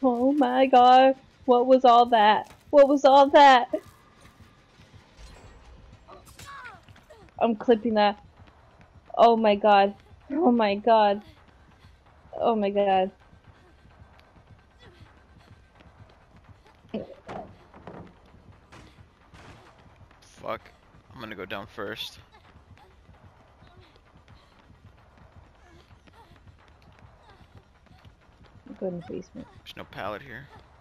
Oh my god. What was all that? What was all that? I'm clipping that. Oh my god. Oh my god. Oh my god. Fuck. I'm gonna go down first. Go in the basement. There's no pallet here.